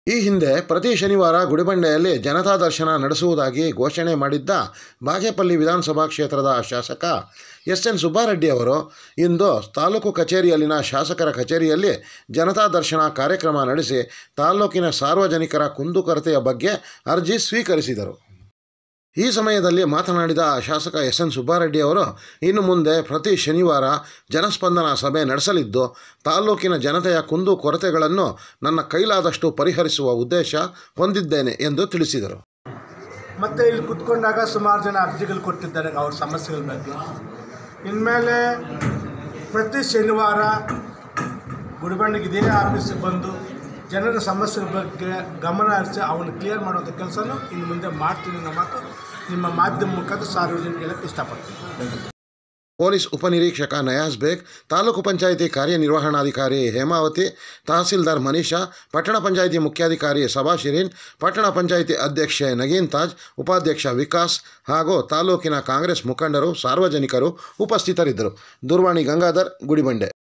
ಈ ಹಿಂದೆ ಪ್ರತಿ ಶನಿವಾರ ಗುಡಿಬಂಡೆಯಲ್ಲಿ ಜನತಾ ದರ್ಶನ ನಡೆಸುವುದಾಗಿ ಘೋಷಣೆ ಮಾಡಿದ್ದ ಬಾಗೇಪಲ್ಲಿ ವಿಧಾನಸಭಾ ಕ್ಷೇತ್ರದ ಶಾಸಕ ಎನ್ ಸುಬ್ಬಾರೆಡ್ಡಿ ಅವರು ಇಂದು ತಾಲೂಕು ಕಚೇರಿಯಲ್ಲಿನ ಶಾಸಕರ ಕಚೇರಿಯಲ್ಲಿ ಜನತಾ ದರ್ಶನ ಕಾರ್ಯಕ್ರಮ ನಡೆಸಿ ತಾಲೂಕಿನ ಸಾರ್ವಜನಿಕರ ಕುಂದುಕೊರತೆಯ ಬಗ್ಗೆ ಅರ್ಜಿ ಸ್ವೀಕರಿಸಿದರು. ಈ ಸಮಯದಲ್ಲಿ ಮಾತನಾಡಿದ ಶಾಸಕ ಎನ್ ಸುಬ್ಬಾರೆಡ್ಡಿ ಅವರು ಇನ್ನು ಮುಂದೆ ಪ್ರತಿ ಶನಿವಾರ ಜನಸ್ಪಂದನ ಸಭೆ ನಡೆಸಲಿದ್ದು ತಾಲೂಕಿನ ಜನತೆಯ ಕುಂದು ಕೊರತೆಗಳನ್ನು ನನ್ನ ಕೈಲಾದಷ್ಟು ಪರಿಹರಿಸುವ ಉದ್ದೇಶ ಹೊಂದಿದ್ದೇನೆ ಎಂದು ತಿಳಿಸಿದರು. ಮತ್ತು ಇಲ್ಲಿ ಕುತ್ಕೊಂಡಾಗ ಸುಮಾರು ಜನ ಅರ್ಜಿಗಳು ಕೊಟ್ಟಿದ್ದಾರೆ ಅವ್ರ ಸಮಸ್ಯೆಗಳ ಬಗ್ಗೆ. ಇನ್ಮೇಲೆ ಪ್ರತಿ ಶನಿವಾರ ಗುಡಿಬಂಡೆಗೆ ಇದೇ ಆಫೀಸಿಗೆ ಬಂದು ಜನರ ಸಮಸ್ಯೆಗಳ ಬಗ್ಗೆ ಗಮನ ಹರಿಸಿ ಅವನ್ನ ಕ್ಲಿಯರ್ ಮಾಡೋಂಥ ಕೆಲಸನೂ ಇನ್ನು ಮುಂದೆ ಮಾಡ್ತೀನಿ ಅನ್ನೋ ಮಾತು ನಿಮ್ಮ ಮಾಧ್ಯಮ ಮುಖಾಂತರ ಸಾರ್ವಜನಿಕ ಹೇಳಕ್ಕೆ ಇಷ್ಟಪಡ್ತೀನಿ. ಪೊಲೀಸ್ ಉಪನಿರೀಕ್ಷಕ ನಯಾಜ್ ಬೇಗ್, ತಾಲೂಕು ಪಂಚಾಯಿತಿ ಕಾರ್ಯನಿರ್ವಹಣಾಧಿಕಾರಿ ಹೇಮಾವತಿ, ತಹಸೀಲ್ದಾರ್ ಮನೀಷಾ, ಪಟ್ಟಣ ಪಂಚಾಯಿತಿ ಮುಖ್ಯಾಧಿಕಾರಿ ಸಭಾ ಶಿರೀನ್, ಪಟ್ಟಣ ಪಂಚಾಯಿತಿ ಅಧ್ಯಕ್ಷೆ ನಗೀನ್ ತಾಜ್, ಉಪಾಧ್ಯಕ್ಷ ವಿಕಾಸ್ ಹಾಗೂ ತಾಲೂಕಿನ ಕಾಂಗ್ರೆಸ್ ಮುಖಂಡರು, ಸಾರ್ವಜನಿಕರು ಉಪಸ್ಥಿತರಿದ್ದರು. ದೂರವಾಣಿ ಗಂಗಾಧರ್, ಗುಡಿಬಂಡೆ.